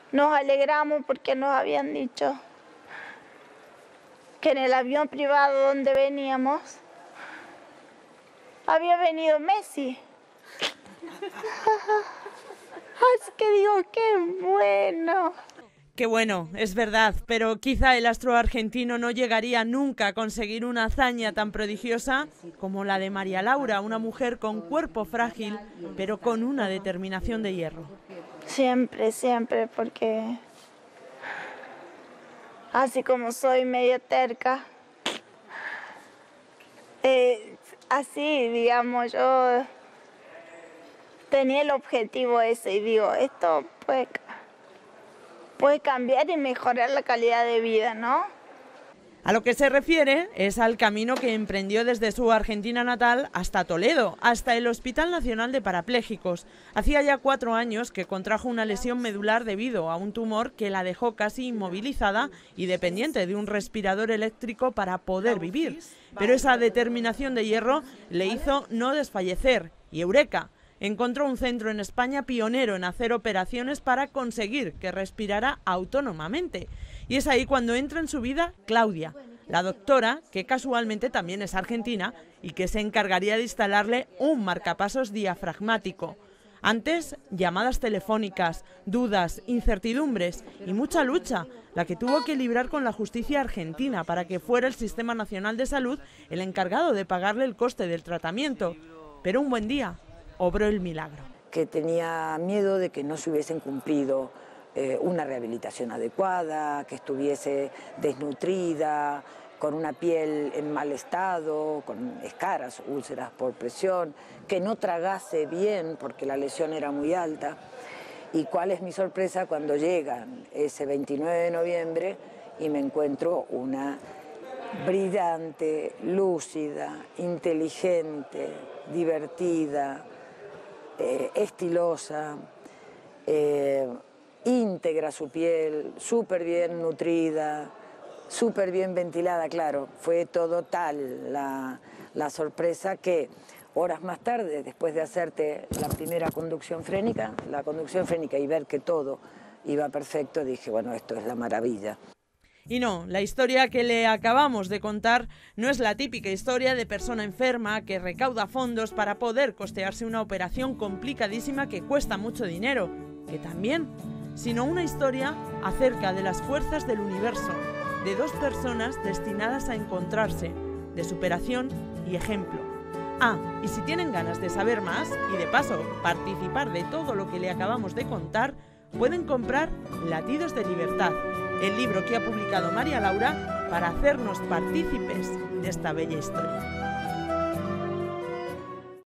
nos alegramos porque nos habían dicho que en el avión privado donde veníamos había venido Messi. Así que digo, qué bueno. Qué bueno, es verdad, pero quizá el astro argentino no llegaría nunca a conseguir una hazaña tan prodigiosa como la de María Laura, una mujer con cuerpo frágil, pero con una determinación de hierro. Siempre, siempre, porque así como soy medio terca, así, digamos, yo tenía el objetivo ese y digo, esto puede cambiar y mejorar la calidad de vida, ¿no? A lo que se refiere es al camino que emprendió desde su Argentina natal hasta Toledo, hasta el Hospital Nacional de Parapléjicos. Hacía ya 4 años que contrajo una lesión medular debido a un tumor que la dejó casi inmovilizada y dependiente de un respirador eléctrico para poder vivir. Pero esa determinación de hierro le hizo no desfallecer y ¡eureka! Encontró un centro en España pionero en hacer operaciones para conseguir que respirara autónomamente. Y es ahí cuando entra en su vida Claudia, la doctora, que casualmente también es argentina y que se encargaría de instalarle un marcapasos diafragmático. Antes, llamadas telefónicas, dudas, incertidumbres y mucha lucha, la que tuvo que librar con la justicia argentina para que fuera el Sistema Nacional de Salud el encargado de pagarle el coste del tratamiento. Pero un buen día obró el milagro. Que tenía miedo de que no se hubiesen cumplido una rehabilitación adecuada, que estuviese desnutrida, con una piel en mal estado, con escaras, úlceras por presión, que no tragase bien porque la lesión era muy alta. Y cuál es mi sorpresa cuando llegan ese 29 de noviembre y me encuentro una brillante, lúcida, inteligente, divertida, estilosa, íntegra su piel, súper bien nutrida, súper bien ventilada, claro. Fue todo tal la sorpresa que horas más tarde, después de hacerte la primera conducción frénica y ver que todo iba perfecto, dije, bueno, esto es la maravilla. Y no, la historia que le acabamos de contar no es la típica historia de persona enferma que recauda fondos para poder costearse una operación complicadísima que cuesta mucho dinero, que también, sino una historia acerca de las fuerzas del universo, de 2 personas destinadas a encontrarse, de superación y ejemplo. Ah, y si tienen ganas de saber más y de paso participar de todo lo que le acabamos de contar, pueden comprar Latidos de Libertad, el libro que ha publicado María Laura para hacernos partícipes de esta bella historia.